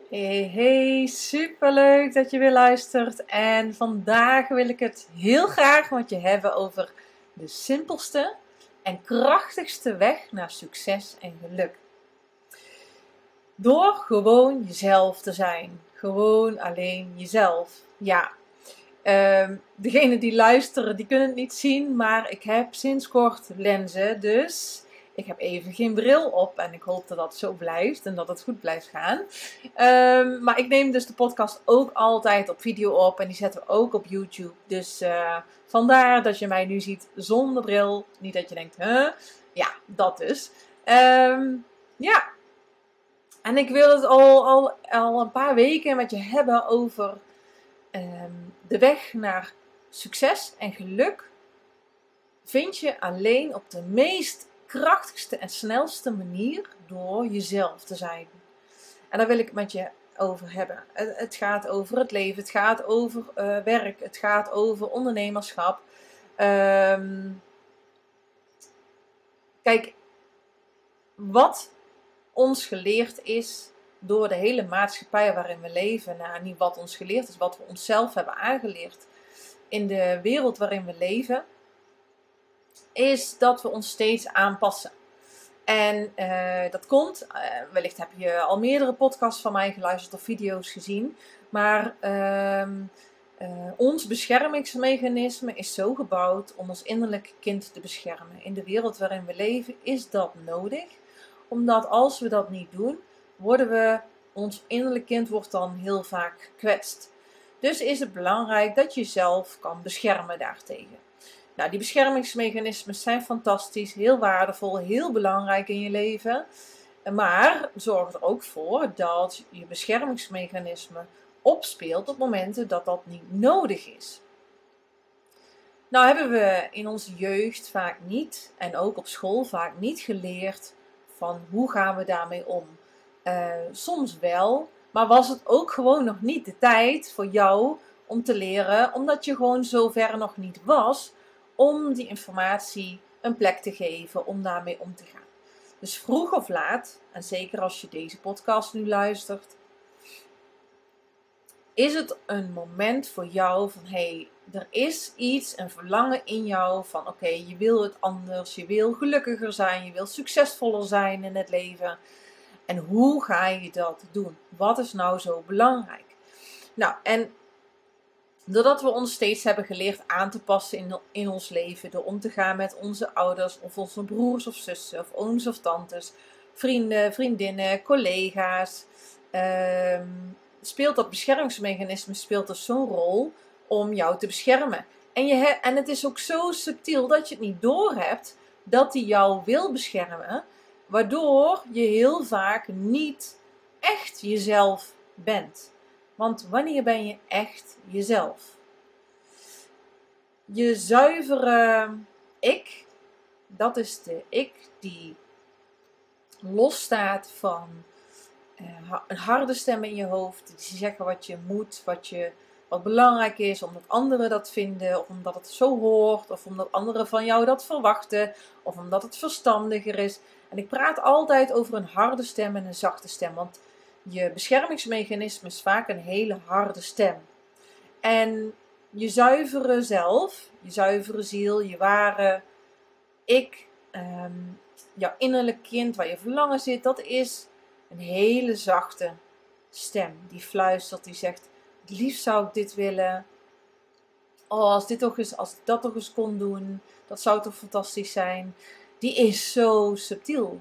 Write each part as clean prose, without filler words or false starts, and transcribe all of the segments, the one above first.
Hey, superleuk dat je weer luistert. En vandaag wil ik het heel graag met je hebben over de simpelste en krachtigste weg naar succes en geluk. Door gewoon jezelf te zijn. Gewoon alleen jezelf. Ja, degenen die luisteren, die kunnen het niet zien, maar ik heb sinds kort lenzen, dus ik heb even geen bril op en ik hoop dat dat zo blijft en dat het goed blijft gaan. Maar ik neem dus de podcast ook altijd op video op en die zetten we ook op YouTube. Dus vandaar dat je mij nu ziet zonder bril. Niet dat je denkt, huh? Ja, dat dus. Ja, en ik wil het al een paar weken met je hebben over de weg naar succes en geluk vind je alleen op de meest krachtigste en snelste manier door jezelf te zijn. En daar wil ik het met je over hebben. Het gaat over het leven, het gaat over werk, het gaat over ondernemerschap. Kijk, wat ons geleerd is door de hele maatschappij waarin we leven, nou, niet wat ons geleerd is, wat we onszelf hebben aangeleerd in de wereld waarin we leven, is dat we ons steeds aanpassen. En dat komt, wellicht heb je al meerdere podcasts van mij geluisterd of video's gezien, maar ons beschermingsmechanisme is zo gebouwd om ons innerlijke kind te beschermen. In de wereld waarin we leven is dat nodig, omdat als we dat niet doen, ons innerlijk kind wordt dan heel vaak gekwetst. Dus is het belangrijk dat je jezelf kan beschermen daartegen. Nou, die beschermingsmechanismen zijn fantastisch, heel waardevol, heel belangrijk in je leven. Maar zorg er ook voor dat je beschermingsmechanisme opspeelt op momenten dat dat niet nodig is. Nou hebben we in onze jeugd vaak niet, en ook op school vaak niet geleerd van hoe gaan we daarmee om. Soms wel, maar was het ook gewoon nog niet de tijd voor jou om te leren, omdat je gewoon zover nog niet was om die informatie een plek te geven, om daarmee om te gaan. Dus vroeg of laat, en zeker als je deze podcast nu luistert, is het een moment voor jou van hey, er is iets, een verlangen in jou van oké, je wil het anders, je wil gelukkiger zijn, je wil succesvoller zijn in het leven. En hoe ga je dat doen? Wat is nou zo belangrijk? Nou, en doordat we ons steeds hebben geleerd aan te passen in ons leven, door om te gaan met onze ouders of onze broers of zussen of ooms of tantes, vrienden, vriendinnen, collega's, speelt dat beschermingsmechanisme dus zo'n rol om jou te beschermen. En het is ook zo subtiel dat je het niet doorhebt dat hij jou wil beschermen, waardoor je heel vaak niet echt jezelf bent. Want wanneer ben je echt jezelf? Je zuivere ik, dat is de ik die losstaat van een harde stem in je hoofd. Die zeggen wat je moet, wat belangrijk is, omdat anderen dat vinden, of omdat het zo hoort, of omdat anderen van jou dat verwachten, of omdat het verstandiger is. En ik praat altijd over een harde stem en een zachte stem, want je beschermingsmechanisme is vaak een hele harde stem. En je zuivere zelf, je zuivere ziel, je ware ik, jouw innerlijk kind waar je verlangen zit, dat is een hele zachte stem die fluistert, die zegt, het liefst zou ik dit willen. Oh, als ik dat toch eens kon doen, dat zou toch fantastisch zijn. Die is zo subtiel.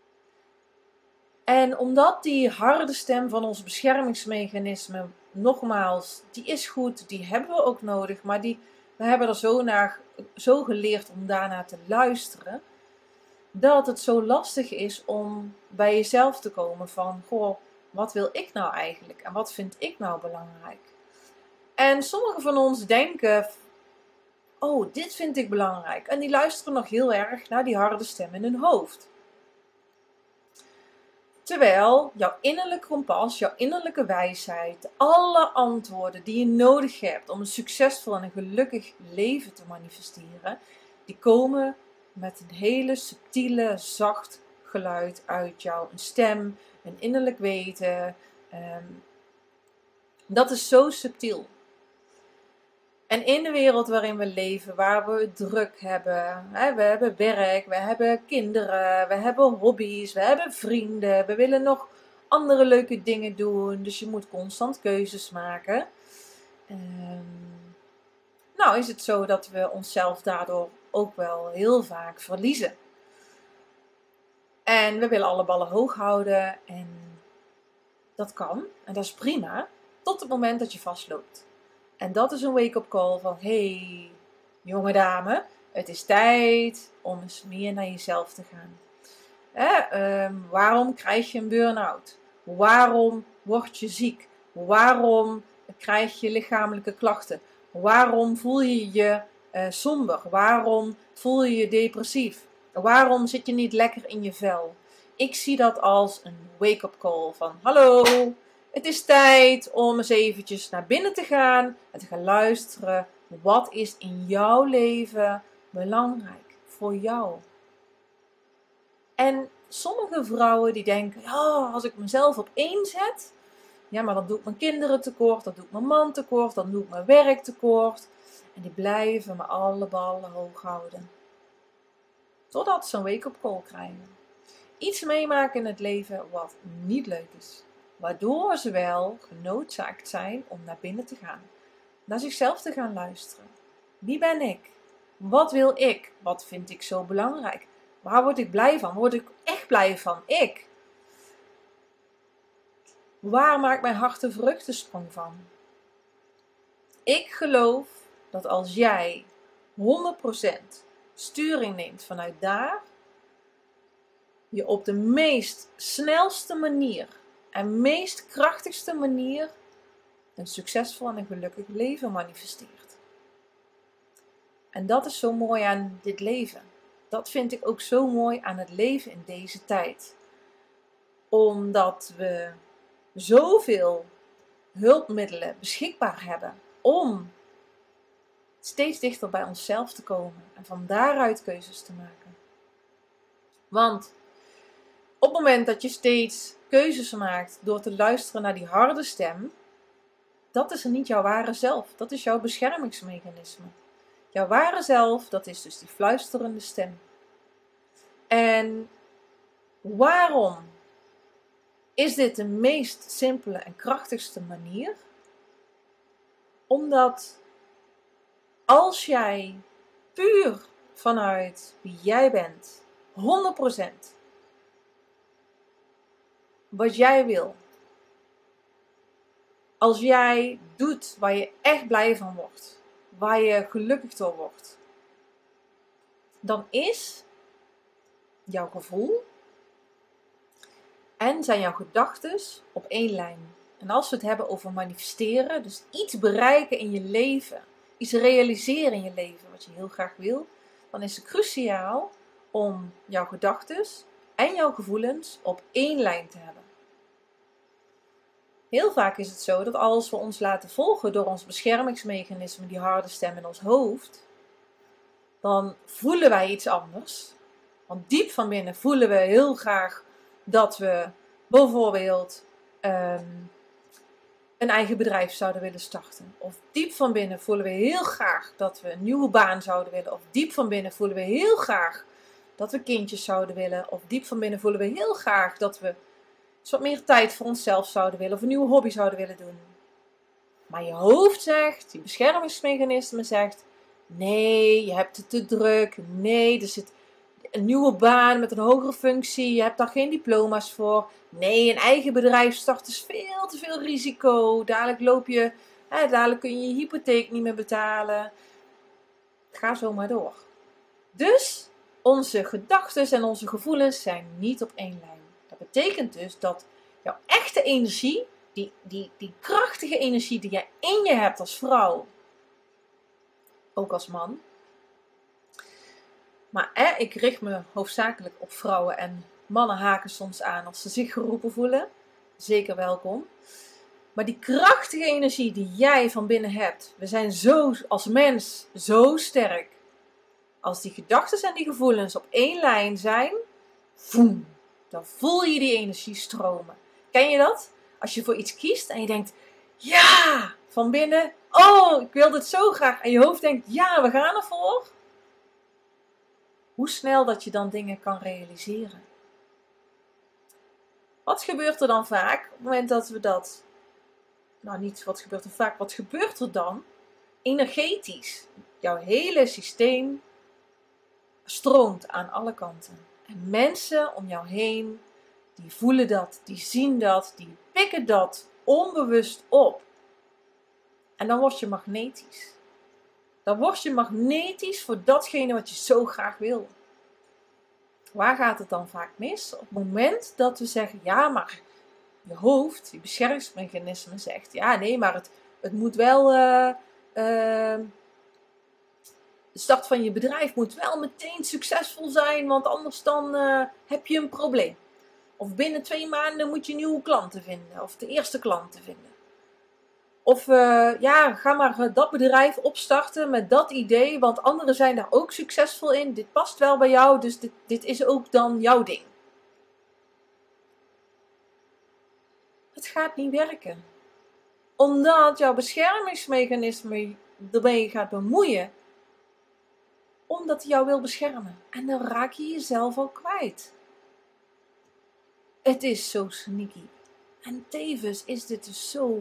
En omdat die harde stem van ons beschermingsmechanisme, nogmaals, die is goed, die hebben we ook nodig, maar we hebben er zo geleerd om daarnaar te luisteren, dat het zo lastig is om bij jezelf te komen van, goh, wat wil ik nou eigenlijk en wat vind ik nou belangrijk? En sommigen van ons denken, oh, dit vind ik belangrijk. En die luisteren nog heel erg naar die harde stem in hun hoofd. Terwijl jouw innerlijke kompas, jouw innerlijke wijsheid, alle antwoorden die je nodig hebt om een succesvol en een gelukkig leven te manifesteren, die komen met een hele subtiele, zacht geluid uit jou. Een stem, een innerlijk weten, Dat is zo subtiel. En in de wereld waarin we leven, waar we het druk hebben, we hebben werk, we hebben kinderen, we hebben hobby's, we hebben vrienden, we willen nog andere leuke dingen doen, dus je moet constant keuzes maken. Nou is het zo dat we onszelf daardoor ook wel heel vaak verliezen. En we willen alle ballen hoog houden en dat kan en dat is prima, tot het moment dat je vastloopt. En dat is een wake-up call van, hey, jonge dame, het is tijd om eens meer naar jezelf te gaan. Waarom krijg je een burn-out? Waarom word je ziek? Waarom krijg je lichamelijke klachten? Waarom voel je je somber? Waarom voel je je depressief? Waarom zit je niet lekker in je vel? Ik zie dat als een wake-up call van, hallo, het is tijd om eens eventjes naar binnen te gaan en te gaan luisteren. Wat is in jouw leven belangrijk voor jou? En sommige vrouwen die denken, ja, als ik mezelf op één zet, ja, maar dan doe ik mijn kinderen tekort, dan doe ik mijn man tekort, dan doe ik mijn werk tekort. En die blijven me alle ballen hoog houden. Totdat ze een wake-up call krijgen. Iets meemaken in het leven wat niet leuk is. Waardoor ze wel genoodzaakt zijn om naar binnen te gaan. Naar zichzelf te gaan luisteren. Wie ben ik? Wat wil ik? Wat vind ik zo belangrijk? Waar word ik blij van? Word ik echt blij van? Ik. Waar maakt mijn hart de vruchtensprong van? Ik geloof dat als jij 100% sturing neemt vanuit daar, je op de meest snelste manier en meest krachtigste manier een succesvol en een gelukkig leven manifesteert. En dat is zo mooi aan dit leven. Dat vind ik ook zo mooi aan het leven in deze tijd. Omdat we zoveel hulpmiddelen beschikbaar hebben om steeds dichter bij onszelf te komen en van daaruit keuzes te maken. Want op het moment dat je steeds keuzes maakt door te luisteren naar die harde stem, dat is niet jouw ware zelf. Dat is jouw beschermingsmechanisme. Jouw ware zelf, dat is dus die fluisterende stem. En waarom is dit de meest simpele en krachtigste manier? Omdat als jij puur vanuit wie jij bent, 100% wat jij wil, als jij doet waar je echt blij van wordt, waar je gelukkig door wordt, dan is jouw gevoel en zijn jouw gedachten op één lijn. En als we het hebben over manifesteren, dus iets bereiken in je leven, iets realiseren in je leven wat je heel graag wil, dan is het cruciaal om jouw gedachten en jouw gevoelens op één lijn te hebben. Heel vaak is het zo dat als we ons laten volgen door ons beschermingsmechanisme, die harde stem in ons hoofd, dan voelen wij iets anders. Want diep van binnen voelen we heel graag dat we bijvoorbeeld een eigen bedrijf zouden willen starten. Of diep van binnen voelen we heel graag dat we een nieuwe baan zouden willen. Of diep van binnen voelen we heel graag dat we kindjes zouden willen. Of diep van binnen voelen we heel graag dat we eens wat meer tijd voor onszelf zouden willen. Of een nieuwe hobby zouden willen doen. Maar je hoofd zegt, die beschermingsmechanisme zegt, nee, je hebt het te druk. Nee, er zit een nieuwe baan met een hogere functie. Je hebt daar geen diploma's voor. Nee, een eigen bedrijf starten is veel te veel risico. Dadelijk kun je je hypotheek niet meer betalen. Ga zo maar door. Dus onze gedachten en onze gevoelens zijn niet op één lijn. Dat betekent dus dat jouw echte energie, die krachtige energie die jij in je hebt als vrouw, ook als man. Maar ik richt me hoofdzakelijk op vrouwen en mannen haken soms aan als ze zich geroepen voelen. Zeker welkom. Maar die krachtige energie die jij van binnen hebt. We zijn zo als mens zo sterk. Als die gedachten en die gevoelens op één lijn zijn. Voem, dan voel je die energie stromen. Ken je dat? Als je voor iets kiest en je denkt, ja, van binnen, oh, ik wil dit zo graag. En je hoofd denkt, ja, we gaan ervoor. Hoe snel dat je dan dingen kan realiseren. Wat gebeurt er dan vaak op het moment dat we dat... Nou, niet wat gebeurt er vaak. Wat gebeurt er dan? Energetisch. Jouw hele systeem stroomt aan alle kanten. En mensen om jou heen, die voelen dat, die zien dat, die pikken dat onbewust op. En dan word je magnetisch. Dan word je magnetisch voor datgene wat je zo graag wil. Waar gaat het dan vaak mis? Op het moment dat we zeggen, ja, maar je hoofd, je beschermingsmechanisme zegt, ja, nee, maar het moet wel, de start van je bedrijf moet wel meteen succesvol zijn, want anders dan heb je een probleem. Of binnen 2 maanden moet je nieuwe klanten vinden, of de eerste klanten vinden. Of ja, ga maar dat bedrijf opstarten met dat idee, want anderen zijn daar ook succesvol in. Dit past wel bij jou, dus dit is ook dan jouw ding. Het gaat niet werken. Omdat jouw beschermingsmechanisme ermee gaat bemoeien. Omdat hij jou wil beschermen. En dan raak je jezelf al kwijt. Het is zo sneaky. En tevens is dit dus zo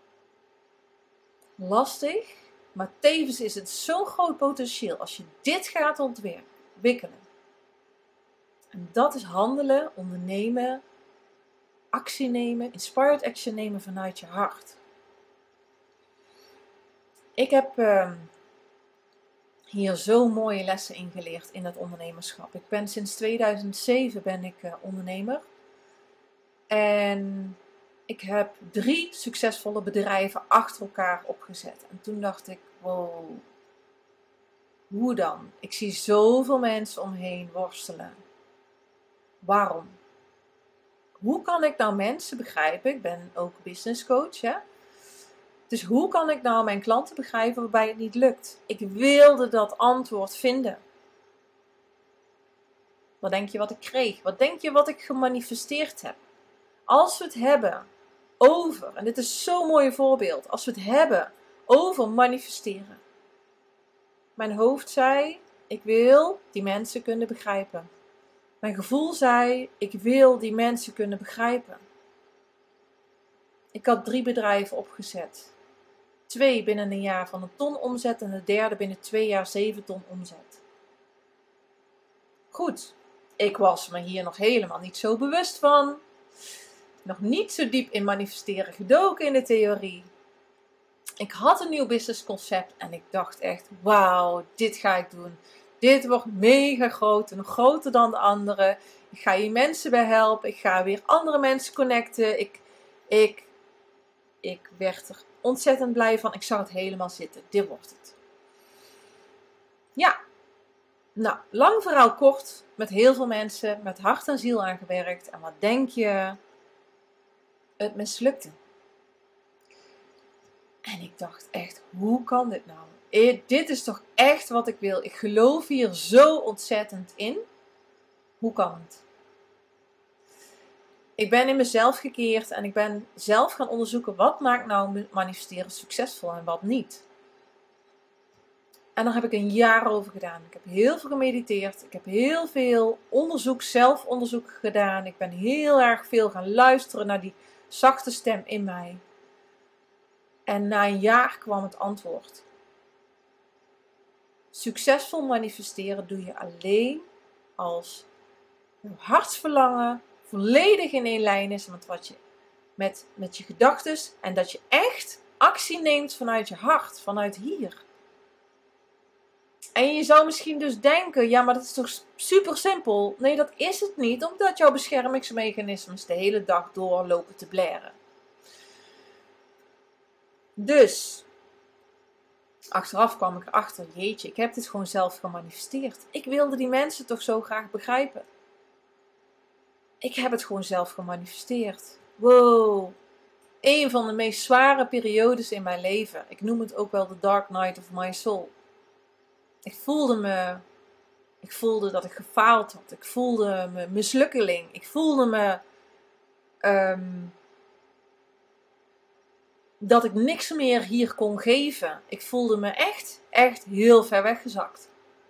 lastig. Maar tevens is het zo'n groot potentieel als je dit gaat ontwikkelen. En dat is handelen, ondernemen, actie nemen, inspired action nemen vanuit je hart. Ik heb hier zo mooie lessen in geleerd in het ondernemerschap. Ik ben sinds 2007 ondernemer. En ik heb 3 succesvolle bedrijven achter elkaar opgezet. En toen dacht ik, wow, hoe dan? Ik zie zoveel mensen omheen worstelen. Waarom? Hoe kan ik nou mensen begrijpen? Ik ben ook business coach, hè? Dus hoe kan ik nou mijn klanten begrijpen waarbij het niet lukt? Ik wilde dat antwoord vinden. Wat denk je wat ik kreeg? Wat denk je wat ik gemanifesteerd heb? Als we het hebben over, en dit is zo'n mooi voorbeeld, als we het hebben over manifesteren. Mijn hoofd zei, ik wil die mensen kunnen begrijpen. Mijn gevoel zei, ik wil die mensen kunnen begrijpen. Ik had 3 bedrijven opgezet. 2 binnen een jaar van 1 ton omzet en de derde binnen 2 jaar 7 ton omzet. Goed, ik was me hier nog helemaal niet zo bewust van. Nog niet zo diep in manifesteren gedoken in de theorie. Ik had een nieuw businessconcept en ik dacht echt, wauw, dit ga ik doen. Dit wordt mega groot, nog groter dan de andere. Ik ga hier mensen bij helpen. Ik ga weer andere mensen connecten. Ik werd er ontzettend blij van. Ik zag het helemaal zitten. Dit wordt het. Ja. Nou, lang verhaal kort. Met heel veel mensen. Met hart en ziel aangewerkt. En wat denk je? Het mislukte. En ik dacht echt, hoe kan dit nou? Dit is toch echt wat ik wil. Ik geloof hier zo ontzettend in. Hoe kan het? Ik ben in mezelf gekeerd en ik ben zelf gaan onderzoeken wat maakt nou manifesteren succesvol en wat niet. En daar heb ik een jaar over gedaan. Ik heb heel veel gemediteerd. Ik heb heel veel zelfonderzoek gedaan. Ik ben heel erg veel gaan luisteren naar die zachte stem in mij. En na een jaar kwam het antwoord. Succesvol manifesteren doe je alleen als je hartsverlangen volledig in één lijn is met je gedachten. En dat je echt actie neemt vanuit je hart, vanuit hier. En je zou misschien dus denken, ja, maar dat is toch super simpel? Nee, dat is het niet, omdat jouw beschermingsmechanismes de hele dag doorlopen te blaren. Dus, achteraf kwam ik erachter, jeetje, ik heb dit gewoon zelf gemanifesteerd. Ik wilde die mensen toch zo graag begrijpen. Ik heb het gewoon zelf gemanifesteerd. Wow. Een van de meest zware periodes in mijn leven. Ik noem het ook wel de Dark Night of my soul. Ik voelde dat ik gefaald had. Ik voelde me mislukkeling. Ik voelde me dat ik niks meer hier kon geven. Ik voelde me echt heel ver weggezakt.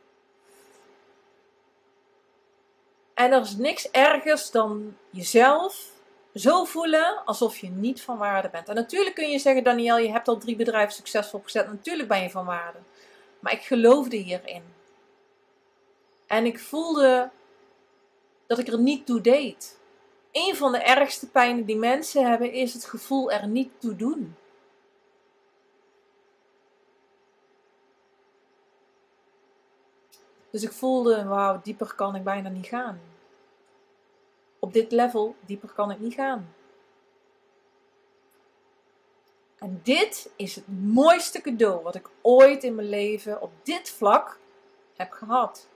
En er is niks ergers dan jezelf zo voelen alsof je niet van waarde bent. En natuurlijk kun je zeggen, Danielle, je hebt al 3 bedrijven succesvol opgezet. Natuurlijk ben je van waarde. Maar ik geloofde hierin. En ik voelde dat ik er niet toe deed. Een van de ergste pijnen die mensen hebben is het gevoel er niet toe doen. Dus ik voelde, wauw, dieper kan ik bijna niet gaan. Op dit level, dieper kan ik niet gaan. En dit is het mooiste cadeau wat ik ooit in mijn leven op dit vlak heb gehad.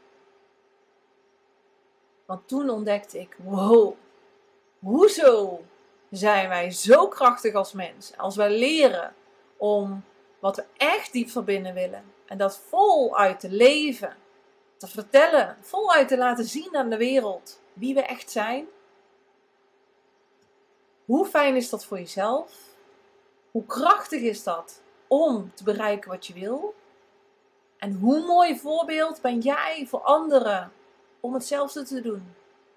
Want toen ontdekte ik, wow, hoezo zijn wij zo krachtig als mens? Als wij leren om wat we echt diep van binnen willen. En dat voluit te leven, te vertellen, voluit te laten zien aan de wereld wie we echt zijn. Hoe fijn is dat voor jezelf? Hoe krachtig is dat om te bereiken wat je wil? En hoe mooi voorbeeld ben jij voor anderen om hetzelfde te doen?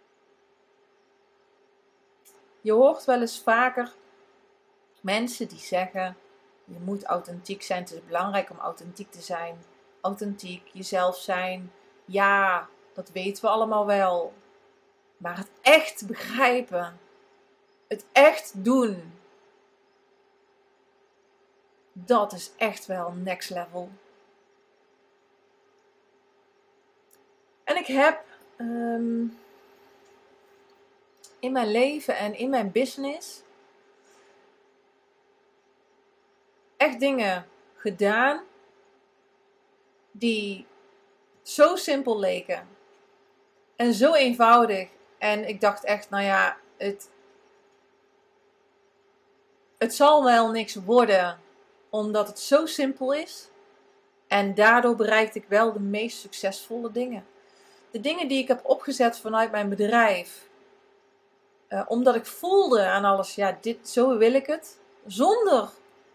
Je hoort wel eens vaker mensen die zeggen, je moet authentiek zijn. Het is belangrijk om authentiek te zijn. Authentiek, jezelf zijn. Ja, dat weten we allemaal wel. Maar het echt begrijpen, het echt doen, dat is echt wel next level. En ik heb in mijn leven en in mijn business echt dingen gedaan die zo simpel leken. En zo eenvoudig. En ik dacht echt, nou ja, het zal wel niks worden, omdat het zo simpel is. En daardoor bereikte ik wel de meest succesvolle dingen. De dingen die ik heb opgezet vanuit mijn bedrijf. Omdat ik voelde aan alles, ja, zo wil ik het. Zonder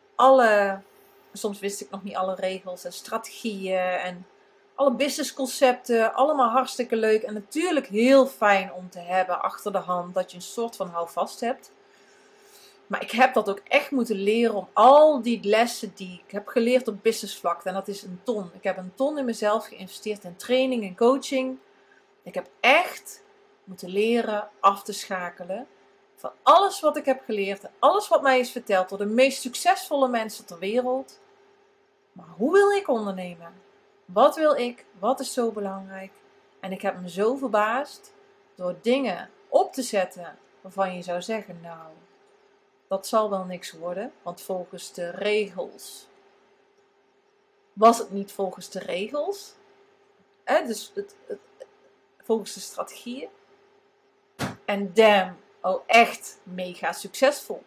soms wist ik nog niet alle regels en strategieën en alle businessconcepten. Allemaal hartstikke leuk en natuurlijk heel fijn om te hebben achter de hand. Dat je een soort van houvast hebt. Maar ik heb dat ook echt moeten leren om al die lessen die ik heb geleerd op businessvlak. En dat is een ton. Ik heb een ton in mezelf geïnvesteerd in training en coaching. Ik heb echt moeten leren af te schakelen van alles wat ik heb geleerd en alles wat mij is verteld door de meest succesvolle mensen ter wereld. Maar hoe wil ik ondernemen? Wat wil ik? Wat is zo belangrijk? En ik heb me zo verbaasd door dingen op te zetten waarvan je zou zeggen, nou, dat zal wel niks worden, want volgens de regels was het niet volgens de regels. Dus volgens de strategieën. En damn, oh echt mega succesvol.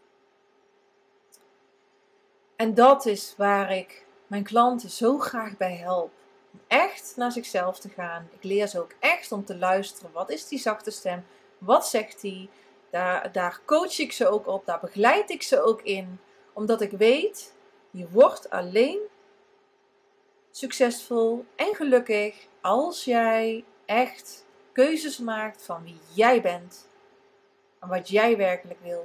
En dat is waar ik mijn klanten zo graag bij help. Om echt naar zichzelf te gaan. Ik leer ze ook echt om te luisteren. Wat is die zachte stem? Wat zegt die? Daar coach ik ze ook op. Daar begeleid ik ze ook in. Omdat ik weet, je wordt alleen succesvol en gelukkig als jij echt keuzes maakt van wie jij bent. En wat jij werkelijk wil.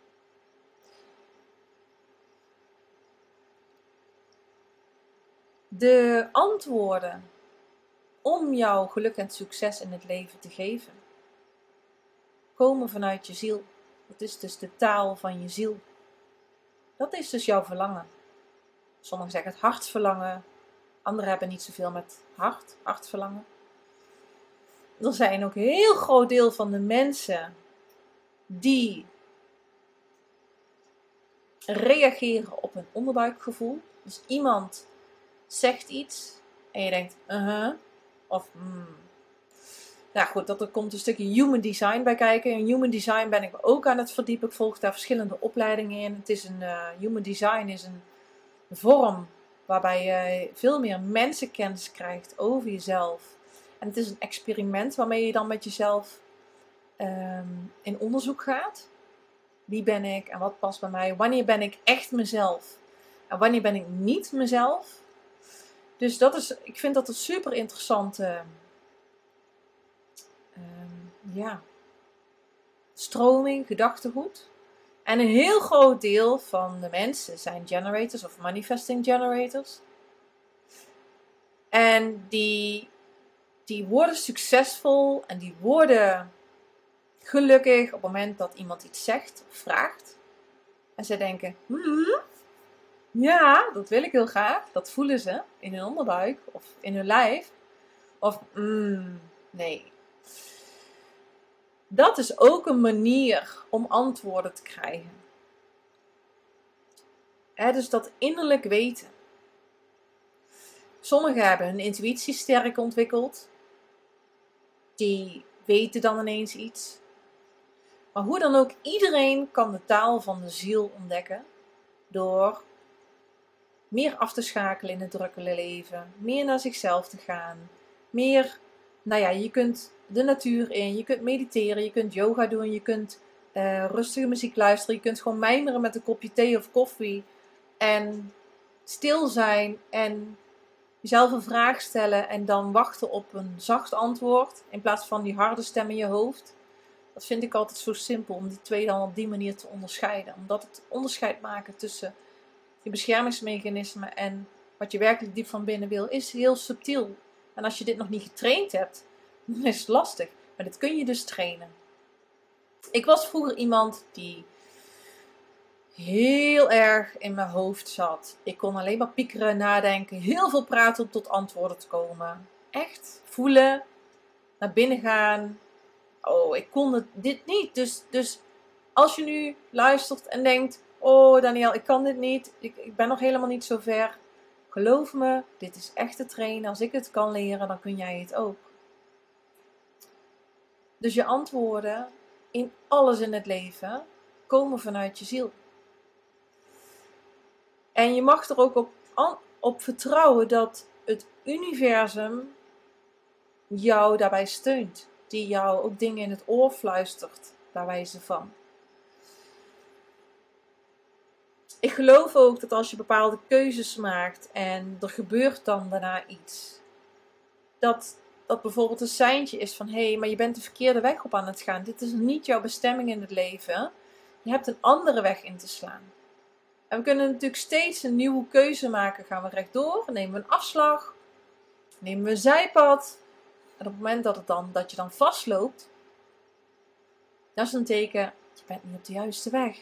De antwoorden om jouw geluk en succes in het leven te geven, komen vanuit je ziel. Dat is dus de taal van je ziel. Dat is dus jouw verlangen. Sommigen zeggen het hartsverlangen. Anderen hebben niet zoveel met hartverlangen. Er zijn ook een heel groot deel van de mensen die reageren op een onderbuikgevoel. Dus iemand zegt iets en je denkt, of Nou goed, er komt een stukje human design bij kijken. In human design ben ik ook aan het verdiepen. Ik volg daar verschillende opleidingen in. Het is human design is een vorm waarbij je veel meer mensenkennis krijgt over jezelf. En het is een experiment waarmee je dan met jezelf in onderzoek gaat. Wie ben ik en wat past bij mij? Wanneer ben ik echt mezelf? En wanneer ben ik niet mezelf? Dus ik vind dat een super interessante stroming, gedachtegoed. En een heel groot deel van de mensen zijn generators of manifesting generators. En die worden succesvol en die worden gelukkig op het moment dat iemand iets zegt of vraagt. En ze denken, ja, dat wil ik heel graag. Dat voelen ze in hun onderbuik of in hun lijf. Of, nee. Dat is ook een manier om antwoorden te krijgen. Dus dat innerlijk weten. Sommigen hebben hun intuïtie sterk ontwikkeld. Die weten dan ineens iets. Maar hoe dan ook, iedereen kan de taal van de ziel ontdekken. Door meer af te schakelen in het drukke leven. Meer naar zichzelf te gaan. Meer, je kunt de natuur in. Je kunt mediteren. Je kunt yoga doen. Je kunt rustige muziek luisteren. Je kunt gewoon mijmeren met een kopje thee of koffie. En stil zijn. En jezelf een vraag stellen. En dan wachten op een zacht antwoord. In plaats van die harde stem in je hoofd. Dat vind ik altijd zo simpel om die twee dan op die manier te onderscheiden. Omdat het onderscheid maken tussen je beschermingsmechanismen en wat je werkelijk diep van binnen wil, is heel subtiel. En als je dit nog niet getraind hebt, dan is het lastig. Maar dit kun je dus trainen. Ik was vroeger iemand die heel erg in mijn hoofd zat. Ik kon alleen maar piekeren, nadenken, heel veel praten om tot antwoorden te komen. Echt voelen, naar binnen gaan. Oh, ik kon dit niet. Dus als je nu luistert en denkt, oh Danielle, ik kan dit niet. Ik ben nog helemaal niet zo ver. Geloof me, dit is echt te trainen. Als ik het kan leren, dan kun jij het ook. Dus je antwoorden in alles in het leven komen vanuit je ziel. En je mag er ook op vertrouwen dat het universum jou daarbij steunt. Die jou ook dingen in het oor fluistert, bij wijze van. Ik geloof ook dat als je bepaalde keuzes maakt en er gebeurt dan daarna iets, dat bijvoorbeeld een seintje is van hé, maar je bent de verkeerde weg op aan het gaan. Dit is niet jouw bestemming in het leven. Je hebt een andere weg in te slaan. En we kunnen natuurlijk steeds een nieuwe keuze maken. Gaan we rechtdoor? Nemen we een afslag? Nemen we een zijpad? En op het moment dat je dan vastloopt, dat is een teken, je bent niet op de juiste weg.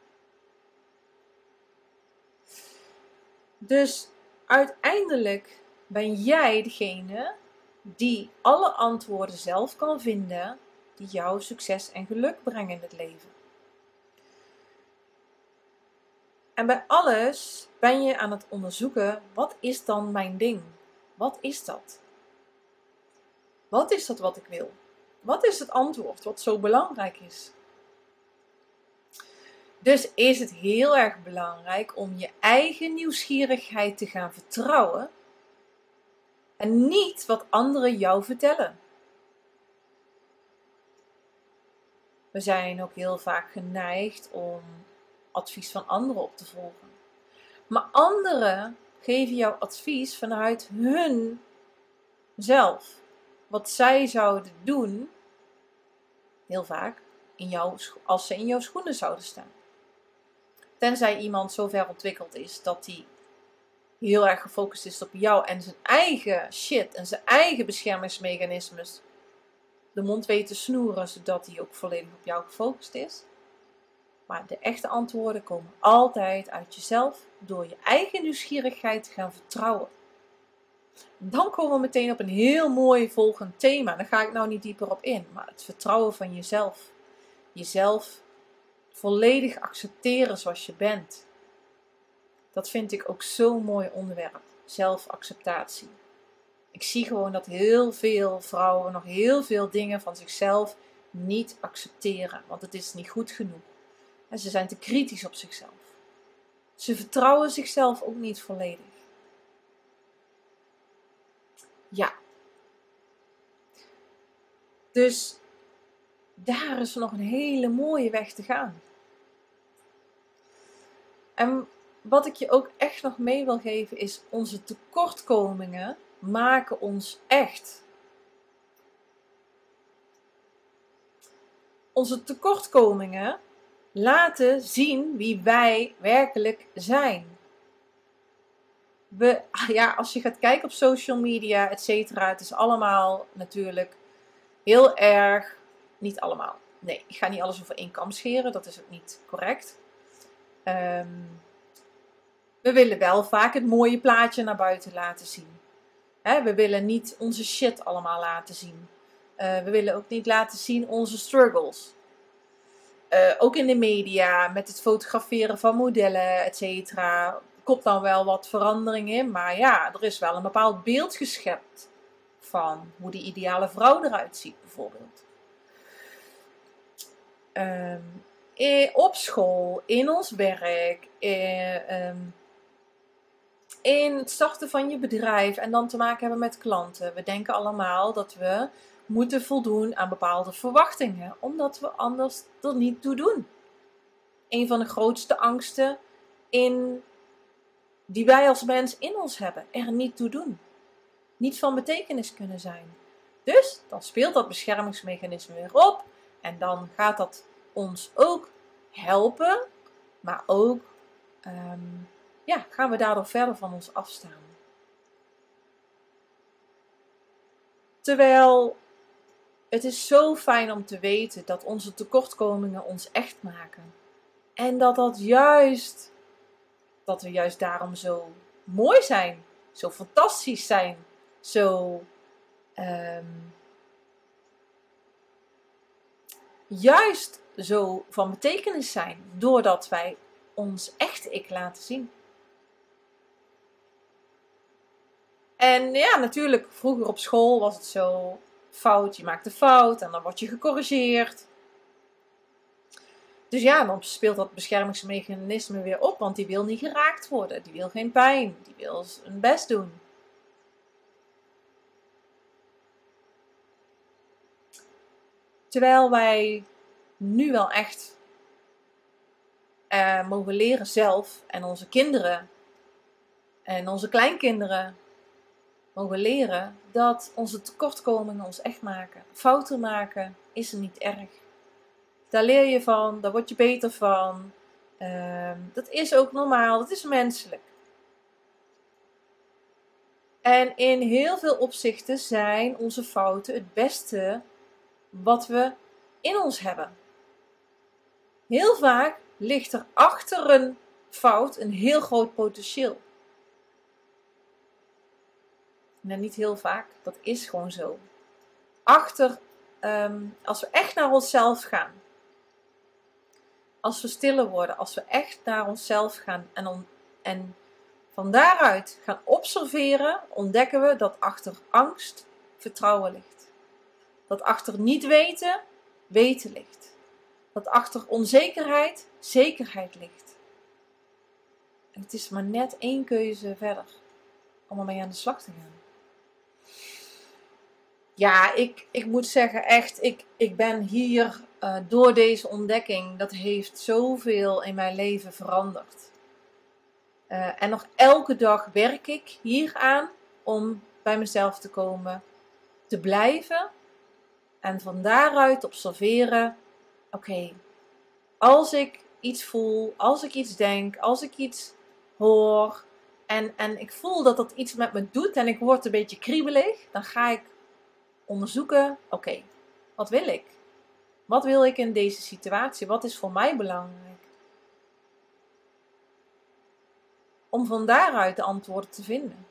Dus uiteindelijk ben jij degene die alle antwoorden zelf kan vinden die jou succes en geluk brengen in het leven. En bij alles ben je aan het onderzoeken, wat is dan mijn ding? Wat is dat? Wat is dat wat ik wil? Wat is het antwoord wat zo belangrijk is? Dus is het heel erg belangrijk om je eigen nieuwsgierigheid te gaan vertrouwen en niet wat anderen jou vertellen. We zijn ook heel vaak geneigd om advies van anderen op te volgen. Maar anderen geven jou advies vanuit hun zelf. Wat zij zouden doen, heel vaak, als ze in jouw schoenen zouden staan. Tenzij iemand zo ver ontwikkeld is dat hij heel erg gefocust is op jou en zijn eigen shit en zijn eigen beschermingsmechanismes de mond weet te snoeren, zodat hij ook volledig op jou gefocust is. Maar de echte antwoorden komen altijd uit jezelf door je eigen nieuwsgierigheid te gaan vertrouwen. Dan komen we meteen op een heel mooi volgend thema. Daar ga ik nou niet dieper op in, maar het vertrouwen van jezelf. Jezelf volledig accepteren zoals je bent. Dat vind ik ook zo'n mooi onderwerp. Zelfacceptatie. Ik zie gewoon dat heel veel vrouwen nog heel veel dingen van zichzelf niet accepteren. Want het is niet goed genoeg. En ze zijn te kritisch op zichzelf. Ze vertrouwen zichzelf ook niet volledig. Ja. Dus daar is nog een hele mooie weg te gaan. En wat ik je ook echt nog mee wil geven is, onze tekortkomingen maken ons echt. Onze tekortkomingen laten zien wie wij werkelijk zijn. Als je gaat kijken op social media, et cetera, het is allemaal natuurlijk heel erg, niet allemaal. Nee, ik ga niet alles over één kam scheren, dat is ook niet correct. We willen wel vaak het mooie plaatje naar buiten laten zien. We willen niet onze shit allemaal laten zien. We willen ook niet laten zien onze struggles. Ook in de media, met het fotograferen van modellen, et cetera. Er komt dan wel wat verandering in. Maar ja, er is wel een bepaald beeld geschept van hoe die ideale vrouw eruit ziet, bijvoorbeeld. Op school, in ons werk, in het starten van je bedrijf en dan te maken hebben met klanten. We denken allemaal dat we moeten voldoen aan bepaalde verwachtingen, omdat we anders er niet toe doen. Een van de grootste angsten die wij als mens in ons hebben, er niet toe doen. Niet van betekenis kunnen zijn. Dus dan speelt dat beschermingsmechanisme weer op en dan gaat dat ons ook helpen, maar ook gaan we daardoor verder van ons afstaan. Terwijl het is zo fijn om te weten dat onze tekortkomingen ons echt maken. En dat we juist daarom zo mooi zijn, zo fantastisch zijn, zo juist zo van betekenis zijn, doordat wij ons echte ik laten zien. En ja, natuurlijk, vroeger op school was het zo fout, je maakt een fout en dan word je gecorrigeerd. Dus ja, dan speelt dat beschermingsmechanisme weer op, want die wil niet geraakt worden, die wil geen pijn, die wil zijn best doen. Terwijl wij nu wel echt mogen leren zelf en onze kinderen en onze kleinkinderen mogen leren dat onze tekortkomingen ons echt maken. Fouten maken is er niet erg. Daar leer je van, daar word je beter van. Dat is ook normaal, dat is menselijk. En in heel veel opzichten zijn onze fouten het beste wat we in ons hebben. Heel vaak ligt er achter een fout een heel groot potentieel. Nee, niet heel vaak, dat is gewoon zo. Als we echt naar onszelf gaan, als we stiller worden, als we echt naar onszelf gaan en van daaruit gaan observeren, ontdekken we dat achter angst vertrouwen ligt. Dat achter niet weten, weten ligt. Dat achter onzekerheid, zekerheid ligt. En het is maar net één keuze verder om ermee aan de slag te gaan. Ja, ik moet zeggen, echt, ik ben hier door deze ontdekking, dat heeft zoveel in mijn leven veranderd. En nog elke dag werk ik hieraan om bij mezelf te komen, te blijven en van daaruit observeren, oké, als ik iets voel, als ik iets denk, als ik iets hoor en ik voel dat dat iets met me doet en ik word een beetje kriebelig, dan ga ik onderzoeken, oké, wat wil ik? Wat wil ik in deze situatie? Wat is voor mij belangrijk? Om van daaruit de antwoorden te vinden.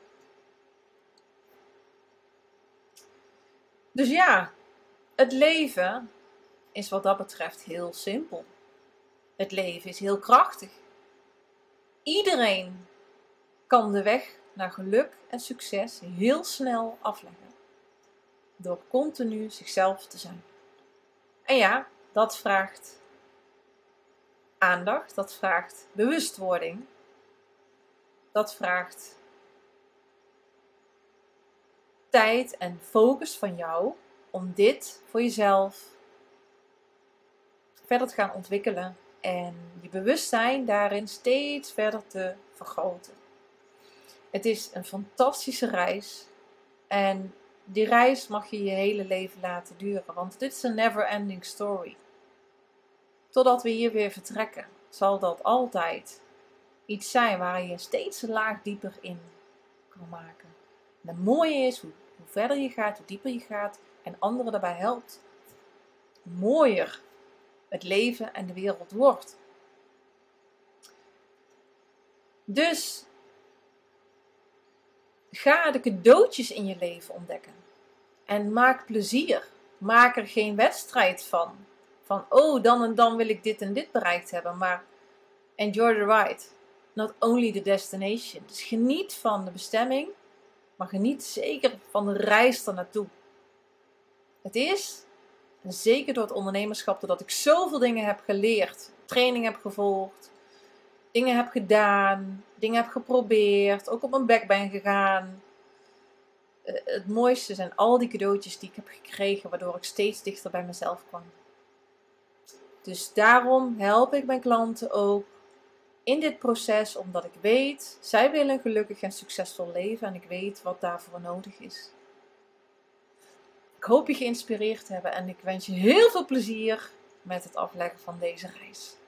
Dus ja, het leven is wat dat betreft heel simpel. Het leven is heel krachtig. Iedereen kan de weg naar geluk en succes heel snel afleggen. Door continu zichzelf te zijn. En ja, dat vraagt aandacht, dat vraagt bewustwording. Dat vraagt tijd en focus van jou om dit voor jezelf verder te gaan ontwikkelen. en je bewustzijn daarin steeds verder te vergroten. Het is een fantastische reis en die reis mag je je hele leven laten duren, want dit is een never-ending story. Totdat we hier weer vertrekken, zal dat altijd iets zijn waar je steeds een laag dieper in kan maken. En het mooie is, hoe verder je gaat, hoe dieper je gaat en anderen daarbij helpt, hoe mooier het leven en de wereld wordt. Dus ga de cadeautjes in je leven ontdekken. En maak plezier. Maak er geen wedstrijd van. Van, oh, dan en dan wil ik dit en dit bereikt hebben. Maar enjoy the ride. Not only the destination. Dus geniet van de bestemming. Maar geniet zeker van de reis ernaartoe. Het is, en zeker door het ondernemerschap, doordat ik zoveel dingen heb geleerd. Training heb gevolgd. Dingen heb gedaan. Dingen heb geprobeerd. Ook op mijn bek ben gegaan. Het mooiste zijn al die cadeautjes die ik heb gekregen, waardoor ik steeds dichter bij mezelf kwam. Dus daarom help ik mijn klanten ook in dit proces, omdat ik weet, zij willen een gelukkig en succesvol leven en ik weet wat daarvoor nodig is. Ik hoop je geïnspireerd te hebben en ik wens je heel veel plezier met het afleggen van deze reis.